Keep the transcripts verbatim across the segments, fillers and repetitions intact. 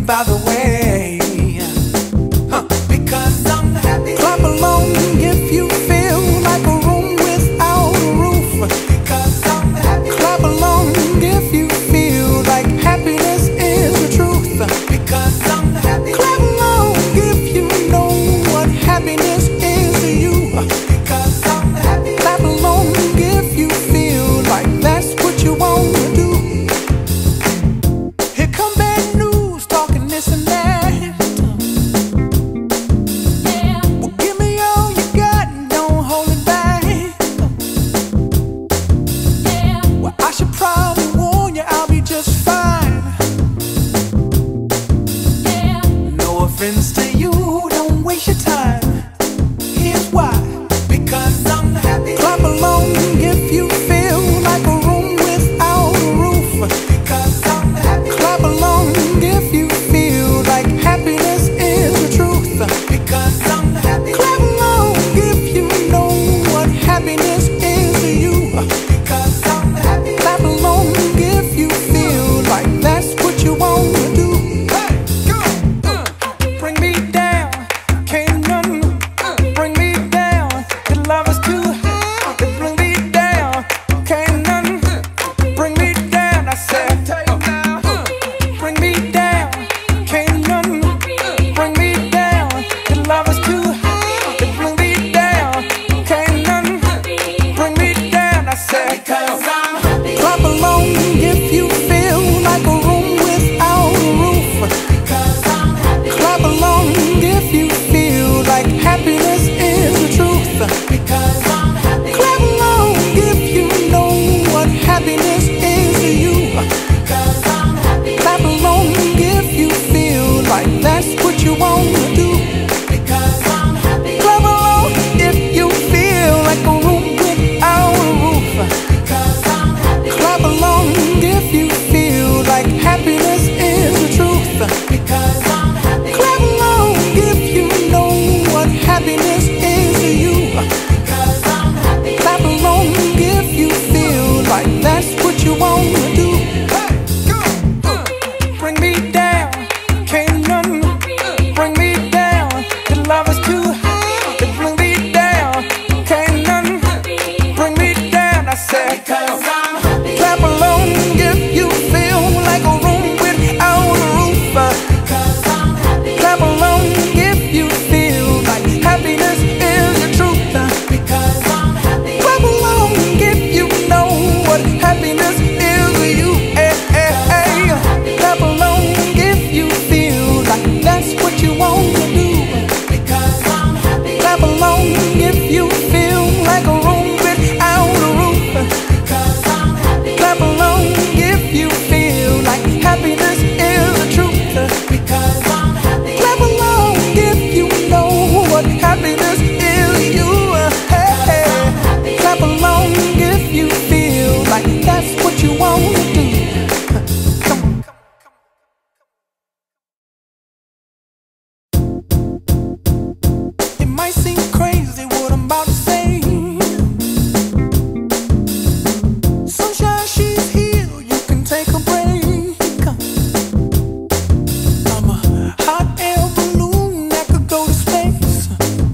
by the way. Huh. Because I'm happy. Clap along if you feel like a room without a roof. Because I'm happy. Clap along if you feel like happiness is the truth. Because I'm happy. Clap along if you know what happiness is to you. Because I'm happy. Clap along if you feel like that's what you want to do. Here come bad news, talking this and that. Yeah. Well, give me all you got and don't hold it back. Yeah. Well, I should probably warn you, I'll be just fine. Yeah. No offense to you, don't waste your time. Here's why. Because I'm happy. Clap along if you feel like a room without a roof. Because I'm happy. Clap along if you feel like happiness is the truth. Because I'm happy. Clap along if you know what happiness is to you. Because I'm happy. Clap along if you feel like that's what you want to do. Hey, go, uh, bring me down, can't none bring me down. The love is too high, bring me down, can't none bring me down. I said, bring me down, can't none bring me down. The love is too high, bring me down, can't none bring me down. I said, because I'm happy. Clap along if you feel like a room without a roof. Because I'm happy. Clap along if you feel like happiness is the truth. Because I'm happy. Clap along if you know what happiness is to you. Because I'm happy. Clap along if you feel like that's what you want to do. Because I'm happy. Clap along if you feel like a room without a roof. Because I'm happy. Clap along if you feel like happiness is the truth. Because I'm happy. Clap along if you know what happiness is to you. Because I'm happy. Clap along if you feel like that's what you want to do. Hey, go, uh, bring me down, can't none bring me down. The love is too high, bring me down, can't none bring me down. I said, because I'm happy. Clap along if you feel like a room without a roof. Because I'm happy. Clap along if you feel like happiness is the truth. Because I'm happy. Clap along if you know what happiness is to you. Hey, hey, hey. Clap along if you feel like that's what you want to do. Because I'm happy. Clap along if you feel like a room without a roof. Because I'm happy. Clap along if you feel like happiness is the truth. Because I'm happy. Clap along if you know what happiness is to you. Hey, hey. Clap along if you feel like that's what you want to do. Come on. It might seem crazy what I'm about to say. Sunshine, she's here, you can take a break. I'm a hot air balloon that could go to space.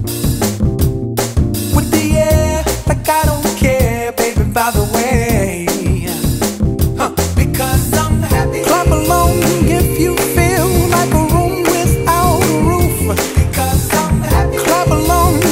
With the air, like I don't care, baby, by the way. Huh. Because I'm happy. Clap along if you feel like a room without a roof. Because I'm happy. Clap along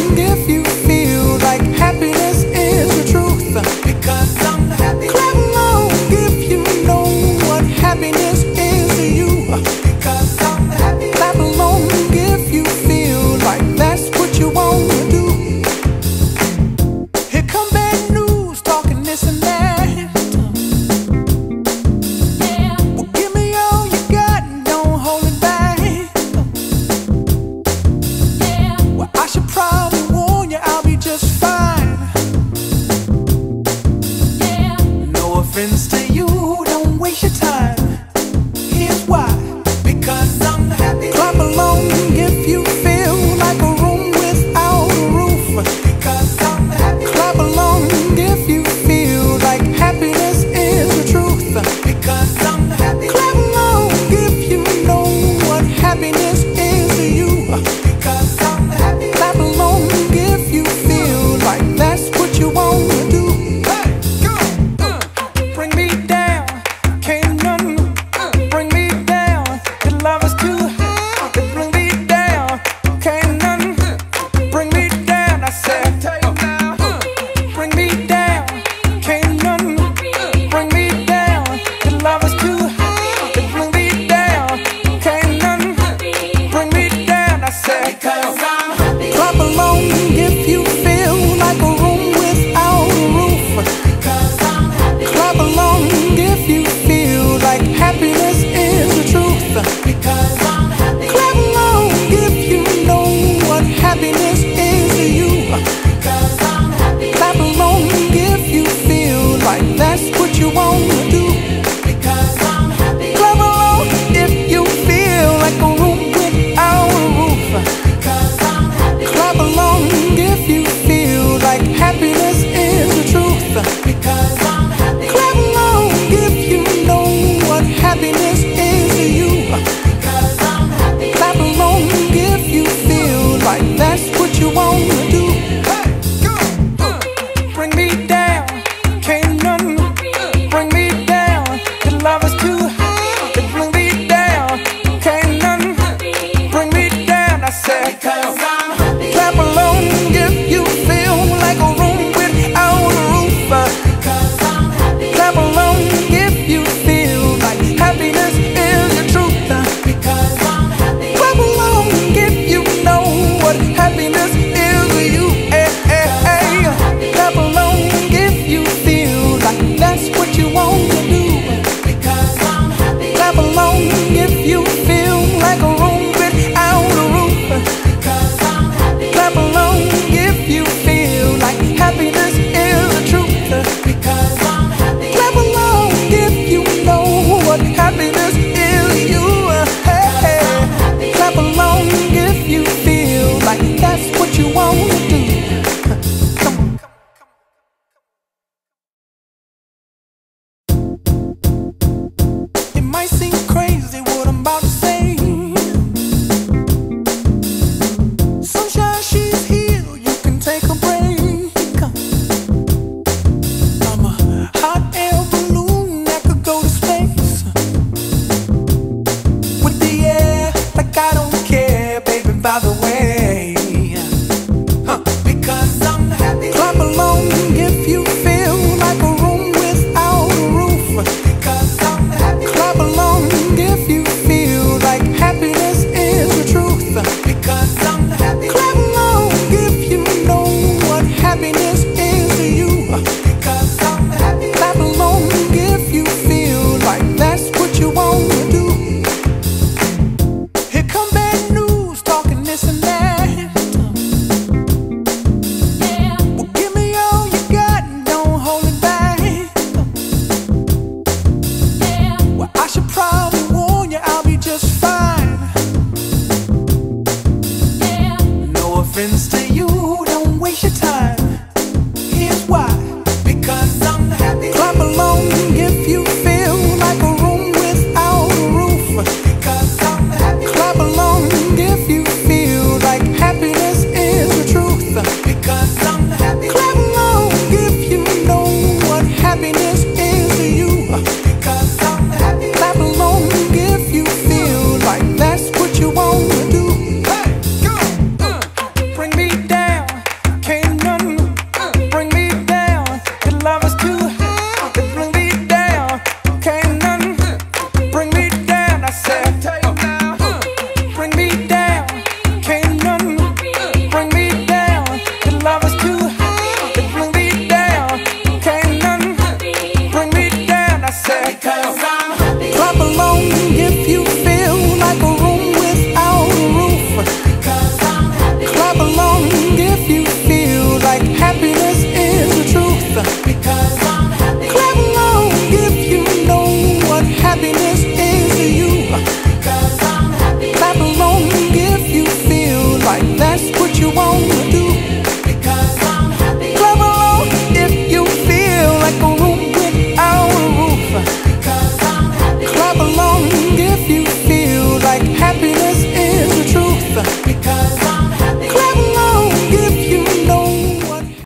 different.